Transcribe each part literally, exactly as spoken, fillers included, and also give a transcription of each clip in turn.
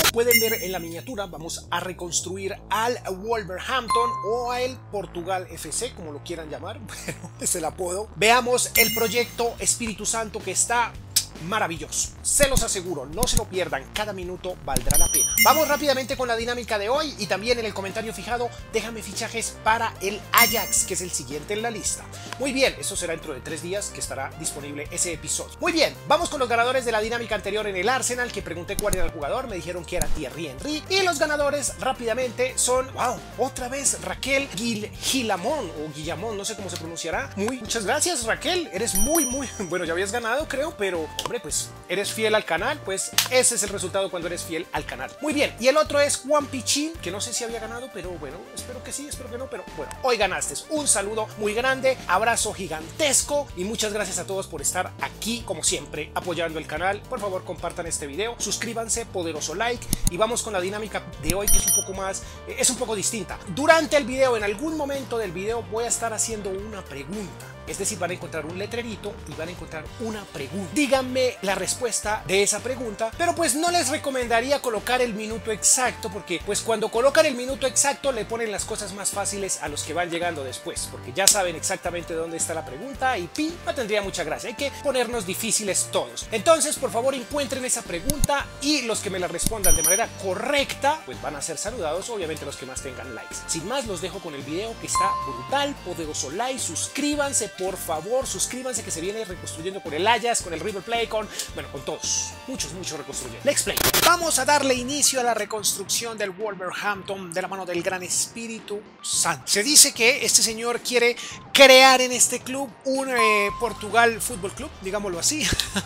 pueden ver en la miniatura, vamos a reconstruir al Wolverhampton o al Portugal F C, como lo quieran llamar, pero es el apodo. Veamos el proyecto Espíritu Santo, que está maravilloso, se los aseguro, no se lo pierdan, cada minuto valdrá la pena. Vamos rápidamente con la dinámica de hoy y también en el comentario fijado déjame fichajes para el Ajax, que es el siguiente en la lista. Muy bien, eso será dentro de tres días que estará disponible ese episodio. Muy bien, vamos con los ganadores de la dinámica anterior en el Arsenal, que pregunté cuál era el jugador, me dijeron que era Thierry Henry, y los ganadores rápidamente son, wow, otra vez Raquel Gil Gilamón o Guillamón, no sé cómo se pronunciará. Muy muchas gracias, Raquel, eres muy muy bueno, ya habías ganado creo, pero hombre, pues eres fiel al canal, pues ese es el resultado cuando eres fiel al canal. Muy bien, y el otro es Juan Pichín, que no sé si había ganado, pero bueno, espero que sí, espero que no, pero bueno, hoy ganaste. Un saludo muy grande, abrazo gigantesco y muchas gracias a todos por estar aquí, como siempre, apoyando el canal. Por favor, compartan este video, suscríbanse, poderoso like, y vamos con la dinámica de hoy, que es un poco más, eh, es un poco distinta. Durante el video, en algún momento del video, voy a estar haciendo una pregunta. Es decir, van a encontrar un letrerito y van a encontrar una pregunta. Díganme la respuesta de esa pregunta, pero pues no les recomendaría colocar el minuto exacto, porque pues cuando colocan el minuto exacto le ponen las cosas más fáciles a los que van llegando después, porque ya saben exactamente dónde está la pregunta y pi, no tendría mucha gracia. Hay que ponernos difíciles todos. Entonces, por favor, encuentren esa pregunta y los que me la respondan de manera correcta, pues van a ser saludados, obviamente los que más tengan likes. Sin más, los dejo con el video, que está brutal, poderoso like, suscríbanse, por favor, suscríbanse, que se viene reconstruyendo con el Ajax, con el River Plate, con, bueno, con todos, muchos, muchos reconstruyendo. Let's play. Vamos a darle inicio a la reconstrucción del Wolverhampton de la mano del gran Espíritu Santo. Se dice que este señor quiere crear en este club un eh, Portugal Fútbol Club, digámoslo así,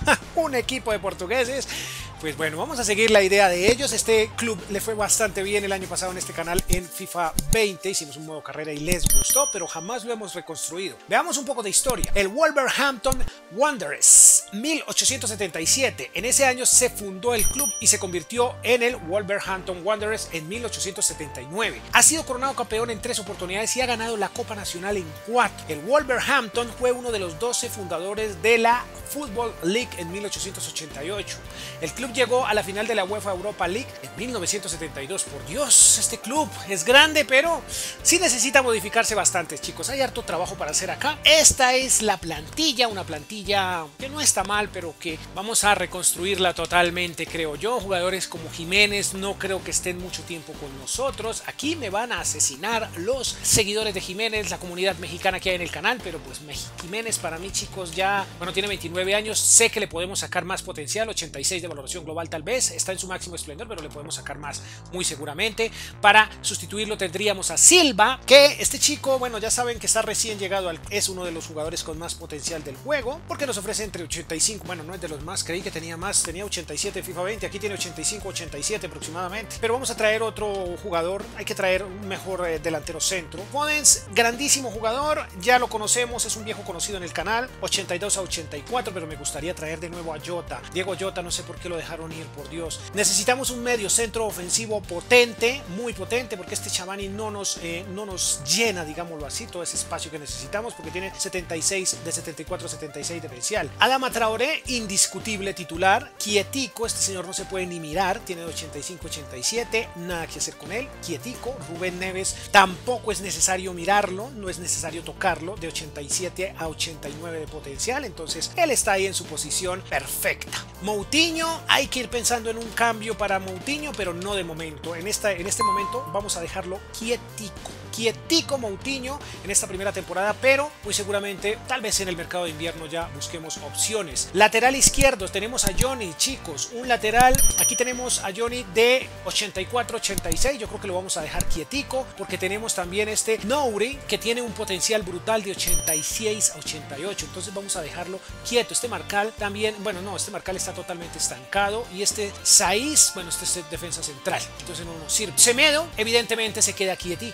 un equipo de portugueses. Pues bueno, vamos a seguir la idea de ellos. Este club le fue bastante bien el año pasado en este canal en FIFA veinte. Hicimos un modo carrera y les gustó, pero jamás lo hemos reconstruido. Veamos un poco de historia. El Wolverhampton Wanderers, mil ochocientos setenta y siete. En ese año se fundó el club y se convirtió en el Wolverhampton Wanderers en mil ochocientos setenta y nueve. Ha sido coronado campeón en tres oportunidades y ha ganado la Copa Nacional en cuatro. El Wolverhampton fue uno de los doce fundadores de la Football League en mil ochocientos ochenta y ocho. El club llegó a la final de la UEFA Europa League en mil novecientos setenta y dos. Por Dios, este club es grande, pero sí necesita modificarse bastante, chicos. Hay harto trabajo para hacer acá. Esta es la plantilla, una plantilla que no está mal, pero que vamos a reconstruirla totalmente, creo yo. Jugadores como Jiménez no creo que estén mucho tiempo con nosotros. Aquí me van a asesinar los seguidores de Jiménez, la comunidad mexicana que hay en el canal, pero pues Jiménez para mí, chicos, ya, bueno, tiene veintinueve años. Sé que le podemos sacar más potencial, ochenta y seis de valoración global tal vez, está en su máximo esplendor, pero le podemos sacar más muy seguramente. Para sustituirlo tendríamos a Silva, que este chico, bueno, ya saben que está recién llegado, al, es uno de los jugadores con más potencial del juego, porque nos ofrece entre ochenta y cinco, bueno, no es de los más, creí que tenía más, tenía ochenta y siete en FIFA veinte, aquí tiene ochenta y cinco, ochenta y siete aproximadamente, pero vamos a traer otro jugador, hay que traer un mejor eh, delantero centro. Podens, grandísimo jugador, ya lo conocemos, es un viejo conocido en el canal, ochenta y dos a ochenta y cuatro, pero me gustaría traer de nuevo a Jota. Diego Jota, no sé por qué lo dejaron ir, por Dios. Necesitamos un medio centro ofensivo potente, muy potente, porque este Cavani no nos, eh, no nos llena, digámoslo así, todo ese espacio que necesitamos, porque tiene setenta y seis de setenta y cuatro a setenta y seis diferencial. Adama Traoré, indiscutible titular, quietico, este señor no se puede ni mirar, tiene de ochenta y cinco a ochenta y siete, nada que hacer con él, quietico. Rubén Neves, tampoco es necesario mirarlo, no es necesario tocarlo, de ochenta y siete a ochenta y nueve de potencial, entonces él está ahí en su posición perfecta. Moutinho, hay que ir pensando en un cambio para Moutinho, pero no de momento. En, esta, en este momento vamos a dejarlo quietico. Quietico Moutinho en esta primera temporada, pero muy seguramente tal vez en el mercado de invierno ya busquemos opciones. Lateral izquierdo tenemos a Johnny, chicos, un lateral, aquí tenemos a Johnny de ochenta y cuatro a ochenta y seis, yo creo que lo vamos a dejar quietico, porque tenemos también este Nouri que tiene un potencial brutal de ochenta y seis a ochenta y ocho, entonces vamos a dejarlo quieto. Este Marcal también, bueno, no, este Marcal está totalmente estancado, y este Saiz, bueno, este es defensa central, entonces no nos sirve. Semedo evidentemente se queda quietico, Semedo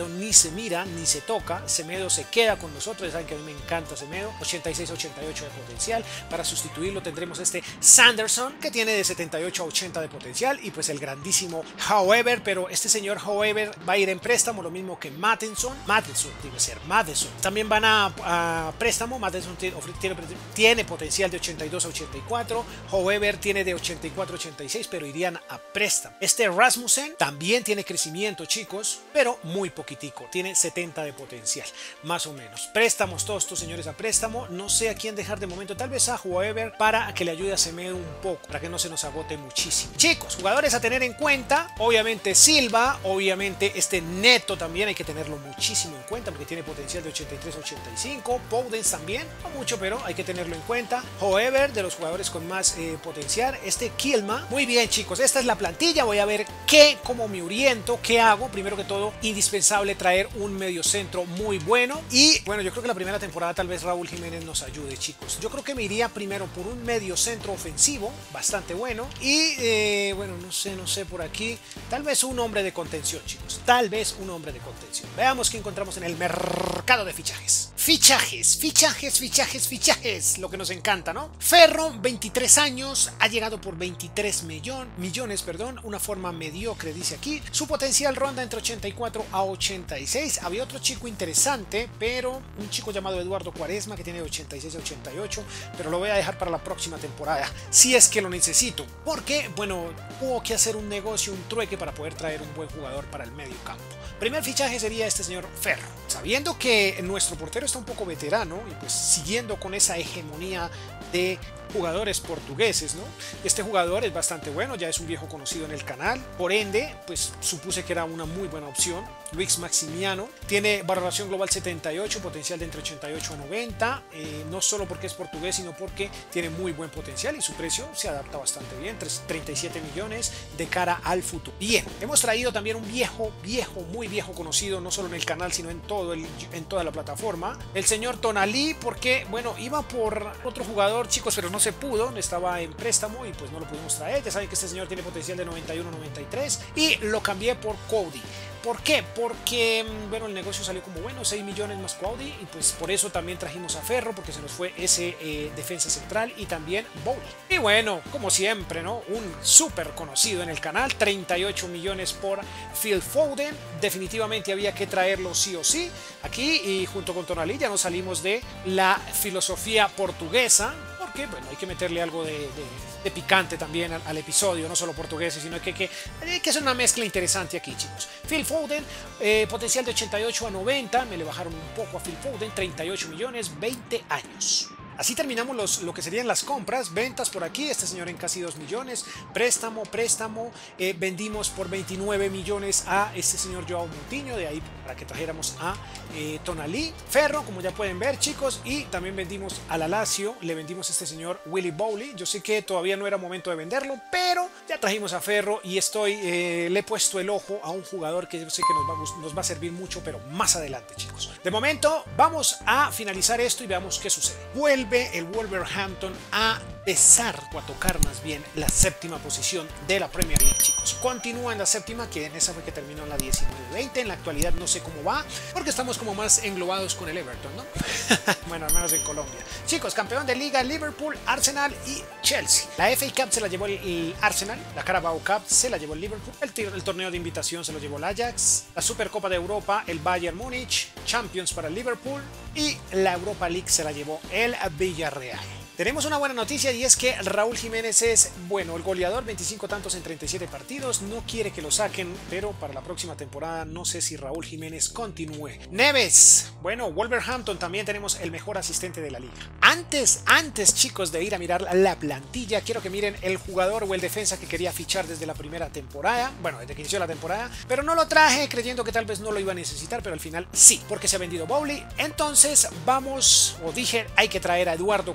Semedo ni se mira, ni se toca. Semedo se queda con nosotros, saben que a mí me encanta Semedo, ochenta y seis a ochenta y ocho de potencial. Para sustituirlo tendremos este Sanderson, que tiene de setenta y ocho a ochenta de potencial, y pues el grandísimo However, pero este señor However va a ir en préstamo, lo mismo que Matheson, Matheson debe ser, Matheson. También van a, a préstamo, Matheson tiene, tiene, tiene potencial de ochenta y dos a ochenta y cuatro, However tiene de ochenta y cuatro a ochenta y seis, pero irían a préstamo. Este Rasmussen también tiene crecimiento, chicos, pero muy poquitico, tiene setenta de potencial, más o menos. Préstamos todos estos señores a préstamo, no sé a quién dejar de momento, tal vez a However para que le ayude a Semedo un poco, para que no se nos agote muchísimo. Chicos, jugadores a tener en cuenta, obviamente Silva, obviamente este Neto también hay que tenerlo muchísimo en cuenta porque tiene potencial de ochenta y tres a ochenta y cinco, Podens también, no mucho, pero hay que tenerlo en cuenta. However, de los jugadores con más eh, potencial, este Kilma. Muy bien, chicos, esta es la plantilla, voy a ver qué, cómo me oriento, qué hago. Primero que todo, indispensable traer un mediocentro muy bueno, y bueno, yo creo que la primera temporada tal vez Raúl Jiménez nos ayude, chicos. Yo creo que me iría primero por un mediocentro ofensivo bastante bueno, y eh, bueno, no sé, no sé por aquí, tal vez un hombre de contención, chicos, tal vez un hombre de contención. Veamos qué encontramos en el mercado de fichajes. Fichajes, fichajes, fichajes, fichajes, lo que nos encanta, ¿no? Ferro, veintitrés años, ha llegado por veintitrés millón, millones, perdón, una forma mediocre, dice aquí. Su potencial ronda entre ochenta y cuatro a ochenta y seis. Había otro chico interesante, pero un chico llamado Eduardo Cuaresma, que tiene ochenta y seis a ochenta y ocho, pero lo voy a dejar para la próxima temporada, si es que lo necesito, porque, bueno, hubo que hacer un negocio, un trueque para poder traer un buen jugador para el medio campo. Primer fichaje sería este señor Ferro, sabiendo que nuestro portero está un poco veterano y pues siguiendo con esa hegemonía de jugadores portugueses, ¿no? Este jugador es bastante bueno, ya es un viejo conocido en el canal, por ende, pues supuse que era una muy buena opción. Luis Maximiano tiene valoración global setenta y ocho, potencial de entre ochenta y ocho a noventa, eh, no solo porque es portugués, sino porque tiene muy buen potencial y su precio se adapta bastante bien, treinta y siete millones de cara al futuro. Bien, hemos traído también un viejo, viejo, muy viejo conocido, no solo en el canal, sino en, todo el, en toda la plataforma, el señor Tonali, porque, bueno, iba por otro jugador, chicos, pero no se pudo, estaba en préstamo y pues no lo pudimos traer. Ya saben que este señor tiene potencial de noventa y uno a noventa y tres y lo cambié por Cody. ¿Por qué? Porque, bueno, el negocio salió como bueno, seis millones más Cody, y pues por eso también trajimos a Ferro, porque se nos fue ese eh, defensa central, y también Bowley. Y bueno, como siempre, ¿no? Un súper conocido en el canal, treinta y ocho millones por Phil Foden. Definitivamente había que traerlo sí o sí aquí, y junto con Tonali ya nos salimos de la filosofía portuguesa, porque, bueno, hay que meterle algo de, de, de picante también al, al episodio, no solo portugués, sino que, que, que es una mezcla interesante aquí, chicos. Phil Foden, eh, potencial de ochenta y ocho a noventa, me le bajaron un poco a Phil Foden, treinta y ocho millones, veinte años. Así terminamos los, lo que serían las compras, ventas por aquí, este señor en casi dos millones, préstamo, préstamo, eh, vendimos por veintinueve millones a este señor Joao Moutinho, de ahí para que trajéramos a eh, Tonali. Ferro, como ya pueden ver, chicos, y también vendimos a la Lazio, le vendimos a este señor Willy Bowley. Yo sé que todavía no era momento de venderlo, pero ya trajimos a Ferro y estoy, eh, le he puesto el ojo a un jugador que yo sé que nos va, nos va a servir mucho, pero más adelante, chicos. De momento, vamos a finalizar esto y veamos qué sucede. Vuelve el Wolverhampton a besar o a tocar más bien la séptima posición de la Premier League, chicos. Continúa en la séptima, que en esa fue que terminó en la diecinueve veinte. En la actualidad no sé cómo va, porque estamos como más englobados con el Everton, ¿no? Bueno, al menos en Colombia. Chicos, campeón de liga, Liverpool, Arsenal y Chelsea. La F A Cup se la llevó el, el Arsenal, la Carabao Cup se la llevó el Liverpool, el, el torneo de invitación se lo llevó el Ajax, la Supercopa de Europa el Bayern Múnich, Champions para el Liverpool, y la Europa League se la llevó el Villarreal. Tenemos una buena noticia, y es que Raúl Jiménez es, bueno, el goleador, veinticinco tantos en treinta y siete partidos, no quiere que lo saquen, pero para la próxima temporada no sé si Raúl Jiménez continúe. Neves, bueno, Wolverhampton también tenemos el mejor asistente de la liga. Antes, antes chicos de ir a mirar la plantilla, quiero que miren el jugador o el defensa que quería fichar desde la primera temporada, bueno, desde que inició la temporada, pero no lo traje creyendo que tal vez no lo iba a necesitar, pero al final sí, porque se ha vendido Bowley. Entonces vamos, o dije, hay que traer a Eduardo Cuaresma.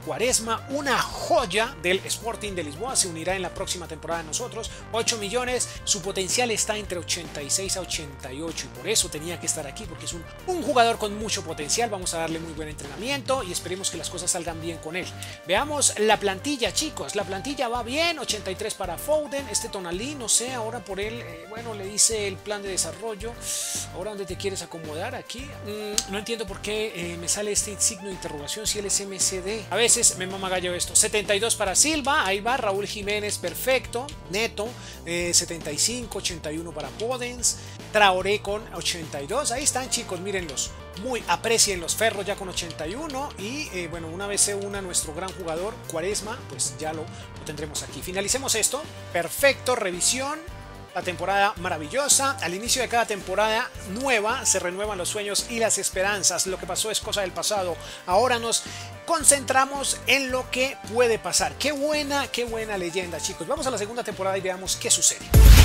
Quaresma, una joya del Sporting de Lisboa, se unirá en la próxima temporada de nosotros. ocho millones, su potencial está entre ochenta y seis a ochenta y ocho y por eso tenía que estar aquí, porque es un, un jugador con mucho potencial. Vamos a darle muy buen entrenamiento y esperemos que las cosas salgan bien con él. Veamos la plantilla, chicos. La plantilla va bien, ochenta y tres para Foden, este Tonali, no sé, ahora por él, eh, bueno, le dice el plan de desarrollo. Ahora, ¿dónde te quieres acomodar? Aquí. Mm, no entiendo por qué eh, me sale este signo de interrogación si él es M C D. A veces me mama gallo esto. setenta y dos para Silva, ahí va. Raúl Jiménez, perfecto. Neto, eh, setenta y cinco, ochenta y uno para Podens. Traoré con ochenta y dos. Ahí están, chicos, mírenlos. Muy aprecien los Ferros ya con ochenta y uno. Y eh, bueno, una vez se una nuestro gran jugador Quaresma, pues ya lo, lo tendremos aquí. Finalicemos esto. Perfecto, revisión. La temporada maravillosa. Al inicio de cada temporada nueva se renuevan los sueños y las esperanzas. Lo que pasó es cosa del pasado. Ahora nos concentramos en lo que puede pasar. Qué buena, qué buena leyenda, chicos. Vamos a la segunda temporada y veamos qué sucede.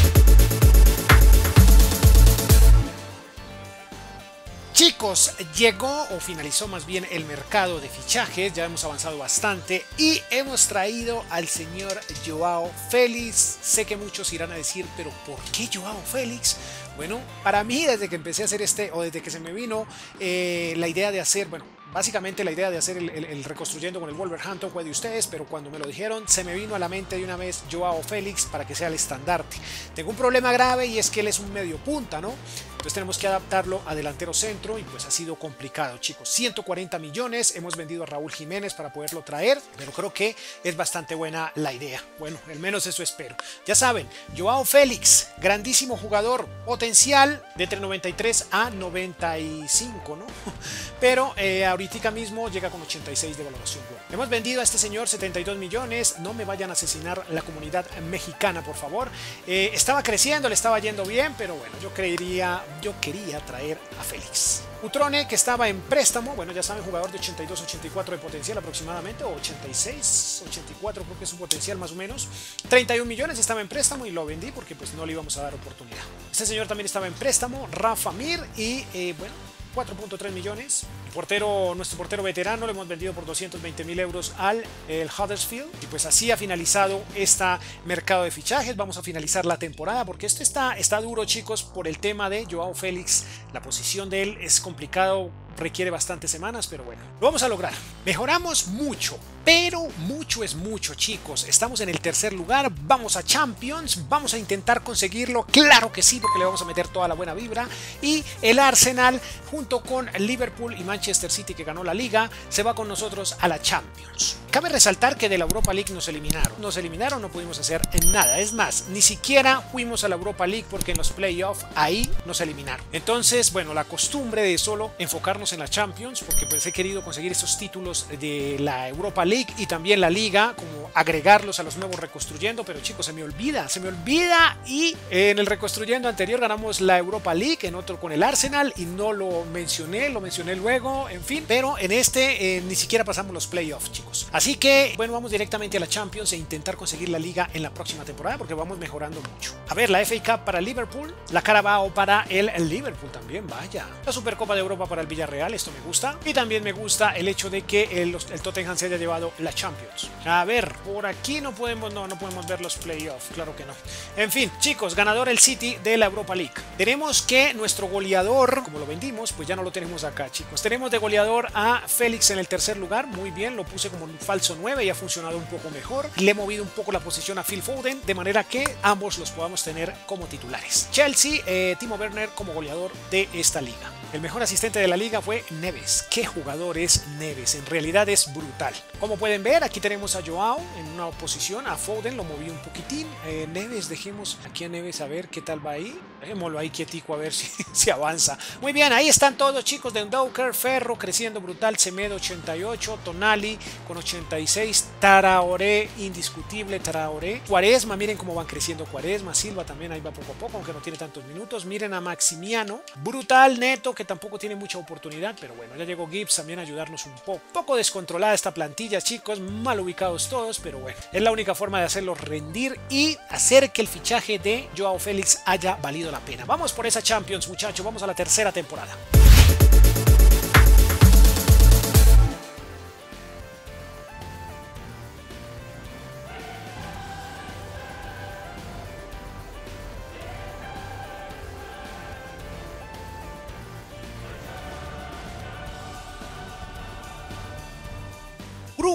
Chicos, llegó o finalizó más bien el mercado de fichajes, ya hemos avanzado bastante y hemos traído al señor Joao Félix. Sé que muchos irán a decir, pero ¿por qué Joao Félix? Bueno, para mí desde que empecé a hacer este, o desde que se me vino eh, la idea de hacer, bueno, básicamente la idea de hacer el, el, el reconstruyendo con el Wolverhampton fue de ustedes, pero cuando me lo dijeron se me vino a la mente de una vez Joao Félix para que sea el estandarte. Tengo un problema grave y es que él es un medio punta, ¿no? Entonces tenemos que adaptarlo a delantero centro y pues ha sido complicado, chicos. ciento cuarenta millones, hemos vendido a Raúl Jiménez para poderlo traer, pero creo que es bastante buena la idea. Bueno, al menos eso espero. Ya saben, Joao Félix, grandísimo jugador, potencial de entre noventa y tres a noventa y cinco, ¿no? Pero eh, ahorita mismo llega con ochenta y seis de valoración. Hemos vendido a este señor setenta y dos millones, no me vayan a asesinar la comunidad mexicana, por favor. Eh, estaba creciendo, le estaba yendo bien, pero bueno, yo creería... Yo quería traer a Félix. Utrone, que estaba en préstamo, bueno, ya saben, jugador de ochenta y dos, ochenta y cuatro de potencial aproximadamente, o ochenta y seis, ochenta y cuatro creo que es su potencial más o menos. treinta y un millones, estaba en préstamo y lo vendí porque pues no le íbamos a dar oportunidad. Este señor también estaba en préstamo, Rafa Mir, y eh, bueno, cuatro punto tres millones. El portero, nuestro portero veterano, lo hemos vendido por doscientos veinte mil euros al el Huddersfield. Y pues así ha finalizado este mercado de fichajes. Vamos a finalizar la temporada porque esto está, está duro, chicos, por el tema de Joao Félix. La posición de él es complicado, requiere bastantes semanas, pero bueno, lo vamos a lograr. Mejoramos mucho, pero mucho es mucho, chicos. Estamos en el tercer lugar, vamos a Champions, vamos a intentar conseguirlo, claro que sí, porque le vamos a meter toda la buena vibra. Y el Arsenal, junto con Liverpool y Manchester City, que ganó la Liga, se va con nosotros a la Champions. Cabe resaltar que de la Europa League nos eliminaron. Nos eliminaron, no pudimos hacer nada. Es más, ni siquiera fuimos a la Europa League porque en los playoffs ahí nos eliminaron. Entonces, bueno, la costumbre de solo enfocarnos en la Champions, porque pues he querido conseguir esos títulos de la Europa League y también la Liga, como agregarlos a los nuevos reconstruyendo, pero chicos, se me olvida, se me olvida. Y en el reconstruyendo anterior ganamos la Europa League, en otro con el Arsenal y no lo mencioné, lo mencioné luego, en fin, pero en este eh, ni siquiera pasamos los playoffs, chicos. Así que, bueno, vamos directamente a la Champions e intentar conseguir la Liga en la próxima temporada porque vamos mejorando mucho. A ver, la F A Cup para Liverpool, la Carabao para el, el Liverpool también, vaya. La Supercopa de Europa para el Villarreal, esto me gusta. Y también me gusta el hecho de que el, el Tottenham se haya llevado la Champions. A ver, por aquí no podemos, no, no podemos ver los playoffs, claro que no. En fin, chicos, ganador el City de la Europa League. Tenemos que nuestro goleador, como lo vendimos, pues ya no lo tenemos acá, chicos. Tenemos de goleador a Félix en el tercer lugar, muy bien, lo puse como un falso nueve y ha funcionado un poco mejor. Le he movido un poco la posición a Phil Foden, de manera que ambos los podamos tener como titulares. Chelsea, eh, Timo Werner como goleador de esta liga. El mejor asistente de la liga fue Neves. ¿Qué jugador es Neves? En realidad es brutal. Como pueden ver, aquí tenemos a Joao en una posición, a Foden lo moví un poquitín. Eh, Neves, dejemos aquí a Neves a ver qué tal va ahí. Dejémoslo ahí quietico a ver si, si avanza. Muy bien, ahí están todos, chicos. De Ndoker, Ferro creciendo brutal, Semedo ochenta y ocho, Tonali con ochenta y seis, Traoré indiscutible, Traoré. Quaresma, miren cómo van creciendo Quaresma, Silva también ahí va poco a poco, aunque no tiene tantos minutos. Miren a Maximiano, brutal, Neto, que tampoco tiene mucha oportunidad, pero bueno, ya llegó Gibbs también a ayudarnos un poco. Poco descontrolada esta plantilla, chicos, mal ubicados todos, pero bueno, es la única forma de hacerlos rendir y hacer que el fichaje de Joao Félix haya valido la pena. Vamos por esa Champions, muchachos, vamos a la tercera temporada.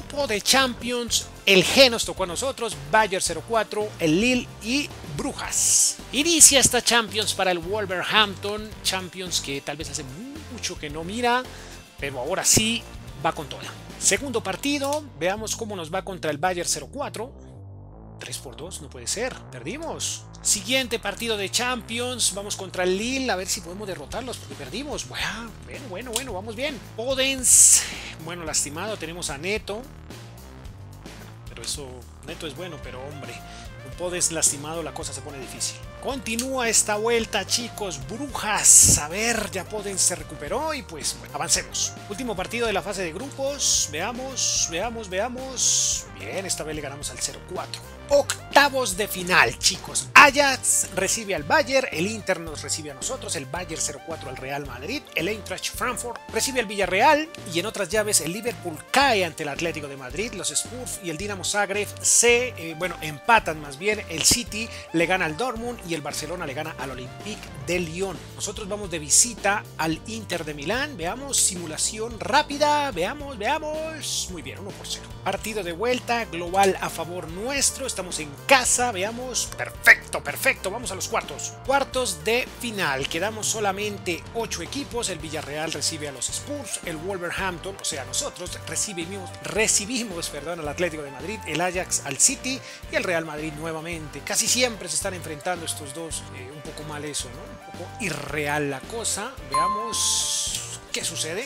grupo de Champions, el G nos tocó a nosotros, Bayern cero cuatro, el Lille y Brujas. Inicia esta Champions para el Wolverhampton, Champions que tal vez hace mucho que no mira, pero ahora sí va con toda. Segundo partido, veamos cómo nos va contra el Bayern cero cuatro. tres por dos, no puede ser, perdimos. Siguiente partido de Champions, vamos contra el Lille, a ver si podemos derrotarlos porque perdimos. Bueno, bueno, bueno, bueno, vamos bien. Podens, bueno, lastimado, tenemos a Neto. Pero eso, Neto es bueno, pero hombre, con Podens lastimado la cosa se pone difícil. Continúa esta vuelta, chicos, Brujas. A ver, ya Podens se recuperó y pues bueno, avancemos. Último partido de la fase de grupos, veamos, veamos, veamos. Bien, esta vez le ganamos al cero cuatro. Octavos de final, chicos. Ajax recibe al Bayern, el Inter nos recibe a nosotros, el Bayern cero cuatro al Real Madrid, el Eintracht Frankfurt recibe al Villarreal y en otras llaves el Liverpool cae ante el Atlético de Madrid, los Spurs y el Dinamo Zagreb se, eh, bueno, empatan más bien, el City le gana al Dortmund y el Barcelona le gana al Olympique de Lyon. Nosotros vamos de visita al Inter de Milán, veamos, simulación rápida, veamos, veamos, muy bien, uno por cero. Partido de vuelta, global a favor nuestro, estamos en casa, veamos, perfecto, perfecto, vamos a los cuartos. Cuartos de final, quedamos solamente ocho equipos, el Villarreal recibe a los Spurs, el Wolverhampton, o sea nosotros recibimos, recibimos, perdón, al Atlético de Madrid, el Ajax al City y el Real Madrid nuevamente. Casi siempre se están enfrentando estos dos, eh, un poco mal eso, ¿no? Un poco irreal la cosa, veamos qué sucede.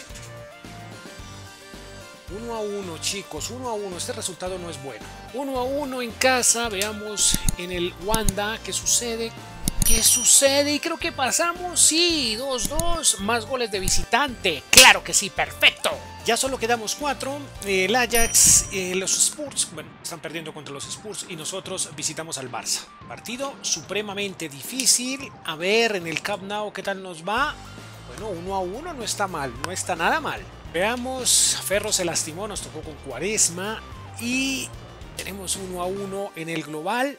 uno a uno, chicos, uno a uno, este resultado no es bueno. uno a uno en casa, veamos en el Wanda qué sucede. ¿Qué sucede? Y creo que pasamos, sí, dos dos, más goles de visitante. Claro que sí, perfecto. Ya solo quedamos cuatro, el Ajax, eh, los Spurs, bueno, están perdiendo contra los Spurs y nosotros visitamos al Barça. Partido supremamente difícil, a ver en el Camp Nou qué tal nos va. Bueno, uno a uno no está mal, no está nada mal. Veamos, Ferro se lastimó, nos tocó con Quaresma y tenemos uno a uno en el global.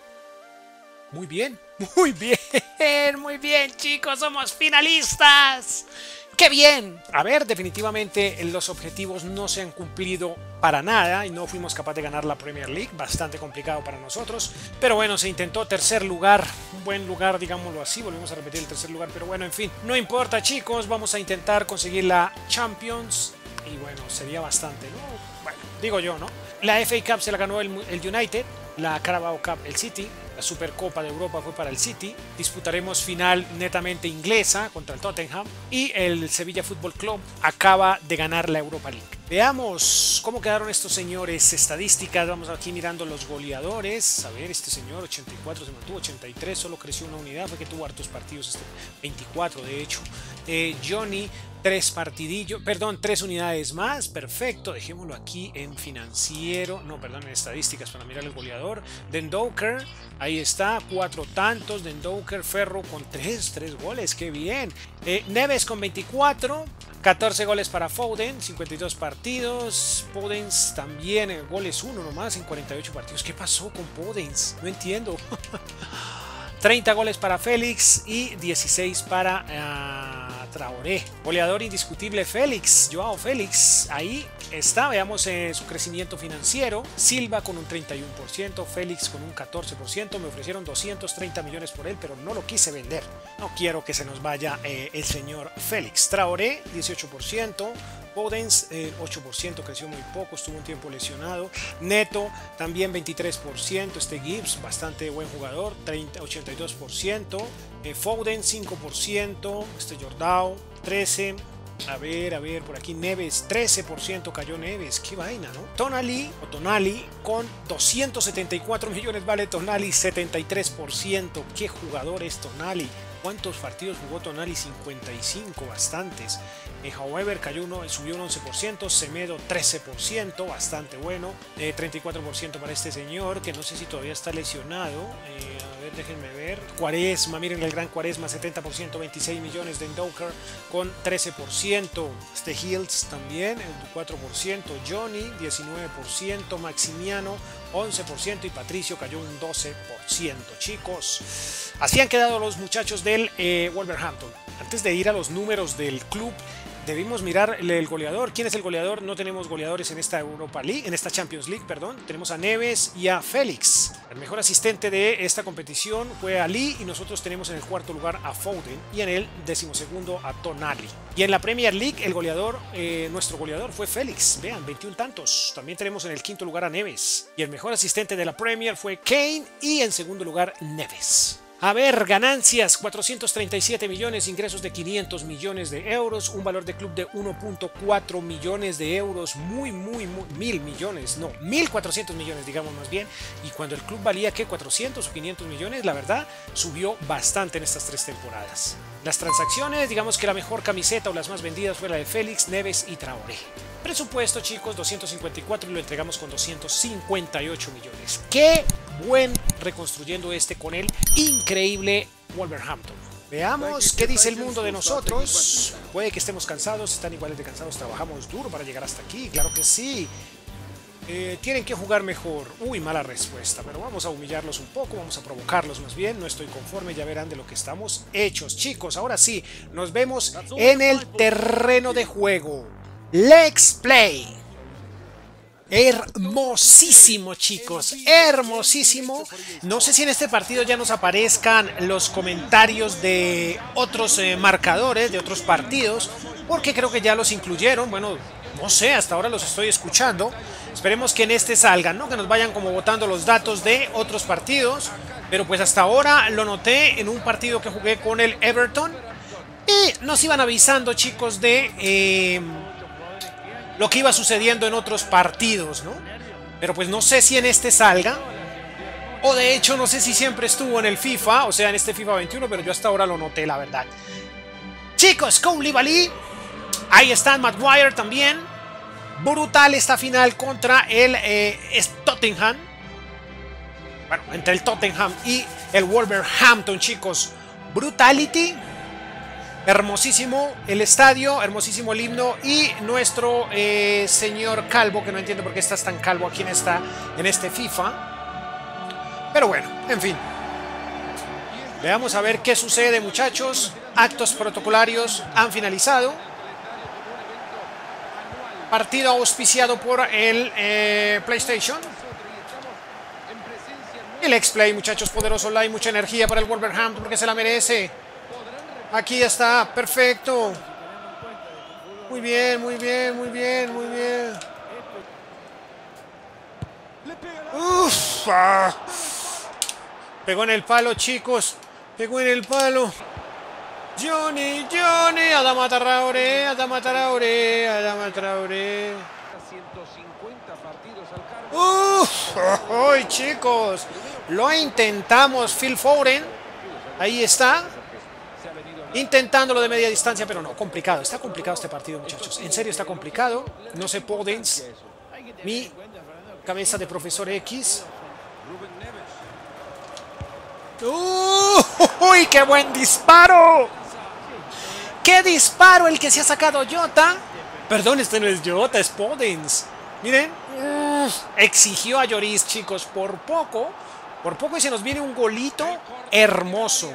Muy bien, muy bien, muy bien, chicos, somos finalistas. ¡Qué bien! A ver, definitivamente los objetivos no se han cumplido para nada y no fuimos capaces de ganar la Premier League, bastante complicado para nosotros, pero bueno, se intentó tercer lugar, un buen lugar, digámoslo así, volvemos a repetir el tercer lugar, pero bueno, en fin, no importa, chicos, vamos a intentar conseguir la Champions y bueno, sería bastante, ¿no? Bueno, digo yo, ¿no? La F A Cup se la ganó el, el United, la Carabao Cup el City, la Supercopa de Europa fue para el City, disputaremos final netamente inglesa contra el Tottenham y el Sevilla Fútbol Club acaba de ganar la Europa League. Veamos cómo quedaron estos señores, estadísticas, vamos aquí mirando los goleadores, a ver, este señor ochenta y cuatro se mantuvo, ochenta y tres solo creció una unidad, fue que tuvo hartos partidos, este, veinticuatro de hecho, eh, Johnny tres partidillos, perdón, tres unidades más, perfecto, dejémoslo aquí en financiero, no, perdón, en estadísticas para mirar el goleador, Dendoker, ahí está, cuatro tantos, Dendoker, Ferro con tres, tres goles, qué bien, eh, Neves con veinticuatro, catorce goles para Foden, cincuenta y dos partidos, Podens también, eh, goles uno nomás en cuarenta y ocho partidos, ¿qué pasó con Podens? No entiendo. treinta goles para Félix y dieciséis para uh, Traoré. Goleador indiscutible Félix, Joao Félix, ahí está, veamos eh, su crecimiento financiero. Silva con un treinta y uno por ciento, Félix con un catorce por ciento, me ofrecieron doscientos treinta millones por él, pero no lo quise vender. No quiero que se nos vaya eh, el señor Félix. Traoré, dieciocho por ciento. Podens, eh, ocho por ciento, creció muy poco, estuvo un tiempo lesionado. Neto, también veintitrés por ciento. Este Gibbs, bastante buen jugador, treinta, ochenta y dos por ciento. Eh, Foden, cinco por ciento. Este Jordao, trece por ciento. A ver, a ver, por aquí Neves, trece por ciento cayó Neves, qué vaina, ¿no? Tonali, o Tonali, con doscientos setenta y cuatro millones vale Tonali, setenta y tres por ciento. ¿Qué jugador es Tonali? ¿Cuántos partidos jugó Tonali? cincuenta y cinco, bastantes. Eh, however, cayó uno, subió un once por ciento, Semedo trece por ciento, bastante bueno. Eh, treinta y cuatro por ciento para este señor, que no sé si todavía está lesionado. Eh, a ver, déjenme ver. Quaresma, miren el gran Quaresma, setenta por ciento, veintiséis millones de Ndoker con trece por ciento. Este Hills también, el cuatro por ciento. Johnny, diecinueve por ciento. Maximiano, once por ciento. Y Patricio cayó un doce por ciento. Chicos, así han quedado los muchachos del eh, Wolverhampton. Antes de ir a los números del club, Debimos mirar el goleador. ¿Quién es el goleador? No tenemos goleadores en esta Europa League, en esta Champions League, perdón. Tenemos a Neves y a Félix. El mejor asistente de esta competición fue Ali y nosotros tenemos en el cuarto lugar a Foden y en el decimosegundo a Tonali. Y en la Premier League el goleador, eh, nuestro goleador fue Félix. Vean, veintiún tantos. También tenemos en el quinto lugar a Neves. Y el mejor asistente de la Premier fue Kane y en segundo lugar Neves. A ver, ganancias, cuatrocientos treinta y siete millones, ingresos de quinientos millones de euros, un valor de club de uno punto cuatro millones de euros, muy, muy, muy, mil millones, no, mil cuatrocientos millones, digamos más bien, y cuando el club valía, ¿qué? cuatrocientos o quinientos millones, la verdad, subió bastante en estas tres temporadas. Las transacciones, digamos que la mejor camiseta o las más vendidas fue la de Félix, Neves y Traoré. Presupuesto, chicos, doscientos cincuenta y cuatro y lo entregamos con doscientos cincuenta y ocho millones. ¡Qué buen reconstruyendo este con el increíble Wolverhampton! Veamos qué dice el mundo de nosotros. Puede que estemos cansados, están iguales de cansados, trabajamos duro para llegar hasta aquí, claro que sí. Eh, tienen que jugar mejor. Uy, mala respuesta, pero vamos a humillarlos un poco, vamos a provocarlos más bien. No estoy conforme, ya verán de lo que estamos hechos. Chicos, ahora sí, nos vemos en el terreno de juego. Let's play. Hermosísimo, chicos, hermosísimo. No sé si en este partido ya nos aparezcan los comentarios de otros eh, marcadores, de otros partidos, porque creo que ya los incluyeron. Bueno, no sé, hasta ahora los estoy escuchando. Esperemos que en este salgan, ¿no? Que nos vayan como botando los datos de otros partidos. Pero pues hasta ahora lo noté en un partido que jugué con el Everton. Y nos iban avisando, chicos, de... Eh, lo que iba sucediendo en otros partidos, ¿no? Pero pues no sé si en este salga. O de hecho no sé si siempre estuvo en el FIFA, o sea, en este FIFA veintiuno, pero yo hasta ahora lo noté, la verdad. Chicos, Koulibaly. Ahí está Maguire también. Brutal esta final contra el eh, Tottenham. Bueno, entre el Tottenham y el Wolverhampton, chicos. Brutality. Hermosísimo el estadio, hermosísimo el himno y nuestro eh, señor calvo, que no entiendo por qué estás tan calvo aquí en, esta, en este FIFA. Pero bueno, en fin. Veamos a ver qué sucede, muchachos. Actos protocolarios han finalizado. Partido auspiciado por el eh, PlayStation. El X-Play, muchachos, poderoso online, mucha energía para el Wolverhampton porque se la merece. Aquí está, perfecto. Muy bien, muy bien, muy bien, muy bien. Uf, ah. Pegó en el palo, chicos. Pegó en el palo. Johnny, Johnny. Adama Traoré, Adama Traoré, Adama Traoré. Uf, ¡ay, chicos! Lo intentamos, Phil Foden. Ahí está. Intentándolo de media distancia, pero no, complicado. Está complicado este partido, muchachos. En serio está complicado. No sé, Podens. Mi cabeza de profesor X. ¡Uh! ¡Uy, qué buen disparo! ¡Qué disparo el que se ha sacado Jota! Perdón, este no es Jota, es Podens. Miren. Uh, exigió a Lloris, chicos, por poco. Por poco y se nos viene un golito hermoso.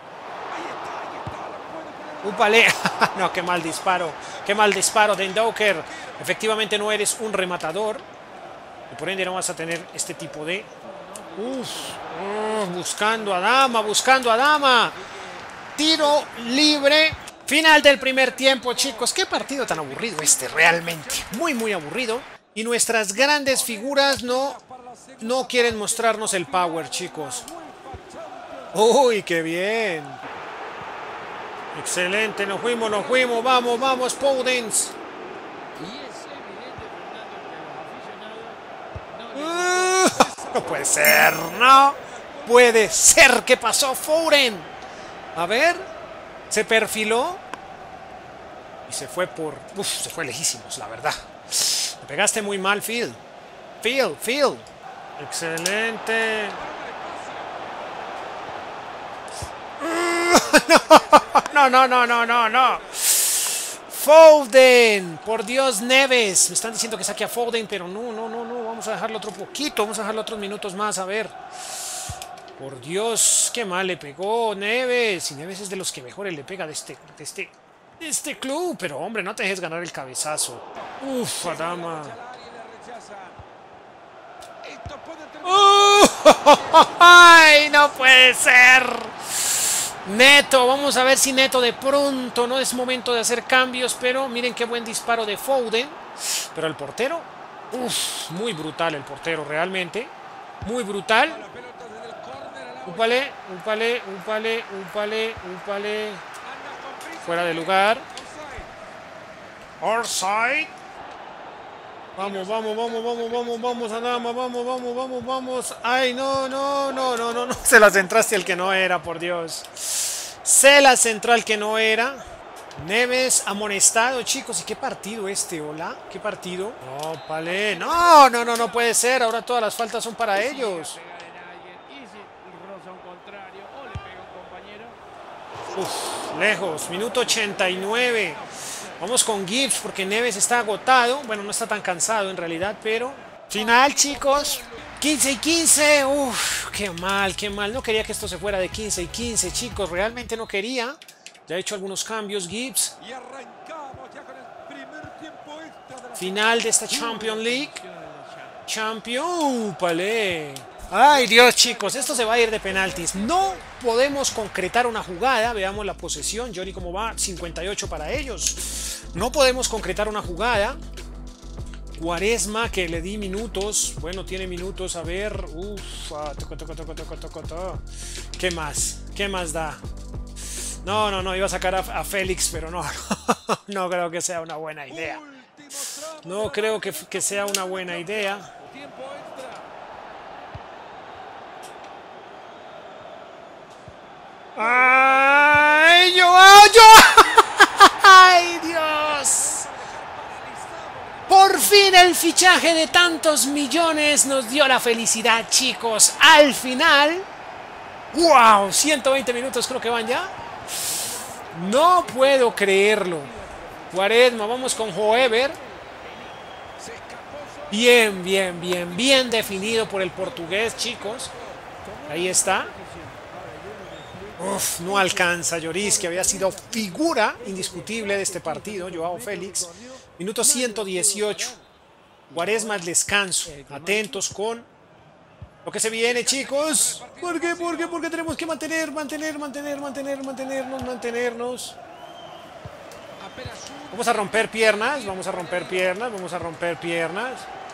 Upale. No, qué mal disparo. Qué mal disparo de Ndoker. Efectivamente no eres un rematador. Y por ende no vas a tener este tipo de... Uf, uh, buscando a Dama, buscando a Dama. Tiro libre. Final del primer tiempo, chicos. Qué partido tan aburrido este, realmente. Muy, muy aburrido. Y nuestras grandes figuras no, no quieren mostrarnos el power, chicos. Uy, qué bien. Excelente, nos fuimos, nos fuimos, vamos, vamos, Podens. Uh, no puede ser, no puede ser. ¿Qué pasó, Foden? A ver, se perfiló y se fue por... Uf, se fue lejísimos, la verdad. Me pegaste muy mal, Phil. Phil, Phil. Excelente. No, no, no, no, no, no. Foden, por Dios, Neves. Me están diciendo que saque a Foden, pero no, no, no, no. Vamos a dejarlo otro poquito, vamos a dejarlo otros minutos más, a ver. Por Dios, qué mal le pegó Neves. Y Neves es de los que mejor le pega de este, de este este club. Pero hombre, no te dejes ganar el cabezazo. Uf, Adama. ¡Uh! ¡Ay, no puede ser! Neto, vamos a ver si Neto de pronto no es momento de hacer cambios, pero miren qué buen disparo de Foden. Pero el portero, uff, muy brutal el portero, realmente. Muy brutal. Upale, upale, upale, upale, upale. Fuera de lugar. Offside. Vamos, vamos, vamos, vamos, vamos, vamos, Adama, vamos, vamos, vamos, vamos. Ay, no, no, no, no, no, no. Se la centraste al que no era, por Dios. Se la centró al que no era. Neves amonestado, chicos. ¿Y qué partido este? Hola, ¿qué partido? No, vale. No, no, no, no puede ser. Ahora todas las faltas son para ellos. Uf, lejos. Minuto ochenta y nueve. Vamos con Gibbs porque Neves está agotado. Bueno, no está tan cansado en realidad, pero... Final, chicos. quince y quince. Uf, qué mal, qué mal. No quería que esto se fuera de quince y quince, chicos. Realmente no quería. Ya he hecho algunos cambios, Gibbs. Final de esta Champions League. Champion, palé. Ay, Dios, chicos, esto se va a ir de penaltis. No podemos concretar una jugada. Veamos la posesión. Johnny, ¿cómo va? cincuenta y ocho para ellos. No podemos concretar una jugada. Quaresma, que le di minutos. Bueno, tiene minutos. A ver. Uf. Ah, toco, toco, toco, toco, toco, toco. ¿Qué más? ¿Qué más da? No, no, no. Iba a sacar a, a Félix, pero no. No creo que sea una buena idea. No creo que, que sea una buena idea. ¡Ay, yo! ¡Yo! ¡Ay, Dios! Por fin el fichaje de tantos millones nos dio la felicidad, chicos. Al final... ¡Wow! ciento veinte minutos creo que van ya. No puedo creerlo. Quaresma, vamos con Hoever. Bien, bien, bien, bien definido por el portugués, chicos. Ahí está. Uf, no alcanza Lloris, que había sido figura indiscutible de este partido. Joao Félix. Minuto ciento dieciocho. Quaresma al descanso. Atentos con lo que se viene, chicos. ¿Por qué? ¿Por qué? Porque tenemos que mantener, mantener, mantener, mantener, mantenernos, mantenernos. Vamos a romper piernas, vamos a romper piernas, vamos a romper piernas.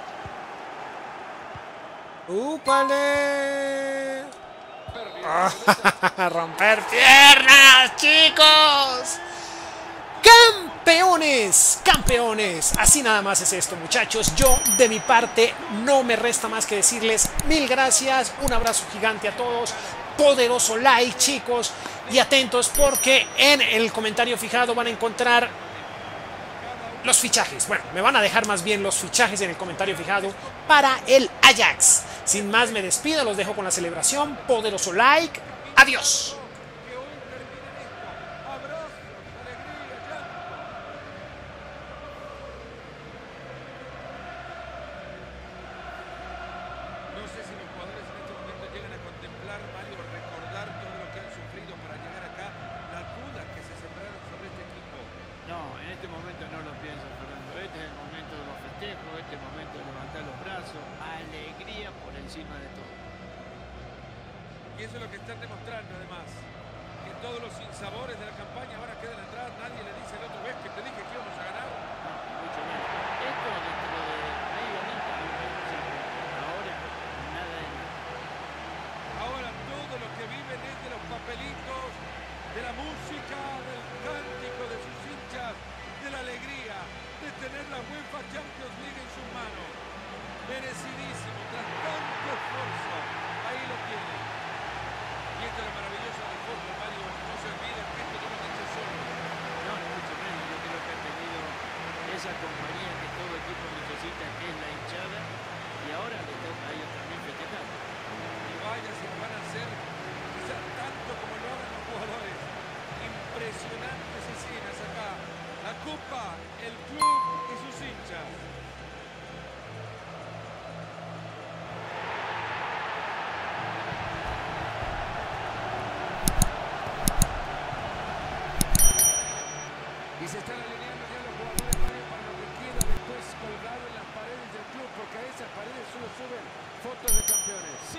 ¡Úpale! ¡Ah! ¡Romper piernas, chicos! ¡Campeones! ¡Campeones! Así nada más es esto, muchachos. Yo, de mi parte, no me resta más que decirles mil gracias. Un abrazo gigante a todos. Poderoso like, chicos. Y atentos porque en el comentario fijado van a encontrar los fichajes. Bueno, me van a dejar más bien los fichajes en el comentario fijado para el Ajax. Sin más me despido, los dejo con la celebración. Poderoso like. Adiós. Y eso es lo que están demostrando además, que todos los sinsabores de la campaña ahora quedan atrás, nadie le dice al otro, vez que te dije que íbamos a ganar. No, mucho menos. Esto dentro de medio año, ahora nada de nada. Ahora todo lo que viven es de los papelitos, de la música, del cántico de sus hinchas, de la alegría, de tener la UEFA Champions League en sus manos. Merecidísimo, tras tanto esfuerzo, ahí lo tienen. Y esta es la maravillosa del fútbol, Mario. No se olviden que esto no lo han hecho solo. No, ni mucho menos. Yo creo que han tenido esa compañía que todo equipo necesita, que es la hinchada. Y ahora le toca a ellos también festejar. Y vaya si lo van a hacer, quizás tanto como lo hagan los jugadores. Impresionantes escenas acá. La Copa, el club y sus hinchas. Y se están alineando ya los jugadores, Mario, para lo que queda después colgado en las paredes del club, porque a esas paredes solo suben fotos de campeones.